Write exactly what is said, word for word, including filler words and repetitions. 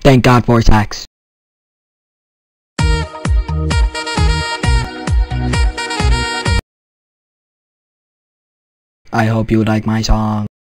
Thank God for sex. I hope you like my song.